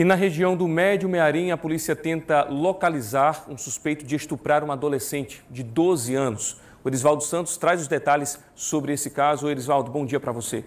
E na região do Médio Mearim, a polícia tenta localizar um suspeito de estuprar uma adolescente de 12 anos. O Erisvaldo Santos traz os detalhes sobre esse caso. Erisvaldo, bom dia para você.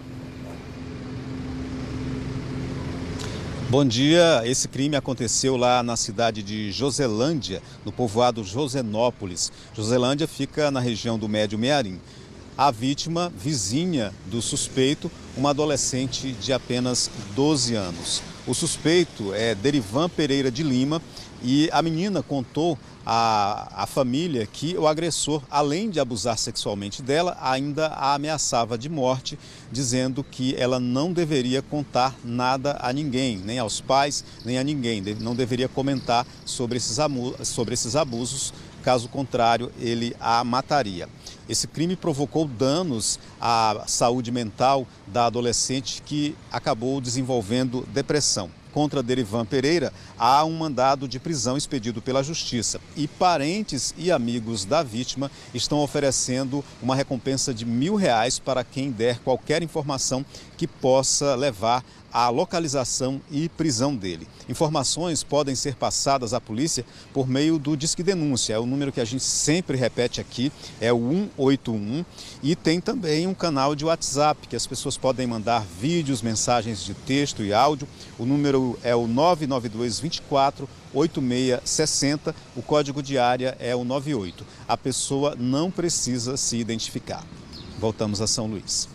Bom dia. Esse crime aconteceu lá na cidade de Joselândia, no povoado Josenópolis. Joselândia fica na região do Médio Mearim. A vítima, vizinha do suspeito, uma adolescente de apenas 12 anos. O suspeito é Derivan Pereira de Lima e a menina contou à família que o agressor, além de abusar sexualmente dela, ainda a ameaçava de morte, dizendo que ela não deveria contar nada a ninguém, nem aos pais, nem a ninguém. Não deveria comentar sobre esses abusos, caso contrário, ele a mataria. Esse crime provocou danos à saúde mental da adolescente, que acabou desenvolvendo depressão. Contra Derivan Pereira, há um mandado de prisão expedido pela Justiça e parentes e amigos da vítima estão oferecendo uma recompensa de R$1.000 para quem der qualquer informação que possa levar à localização e prisão dele. Informações podem ser passadas à polícia por meio do Disque Denúncia. É o número que a gente sempre repete aqui, é o 181, e tem também um canal de WhatsApp que as pessoas podem mandar vídeos, mensagens de texto e áudio. O número é o 992 24 8660, o código de área é o 98. A pessoa não precisa se identificar. Voltamos a São Luís.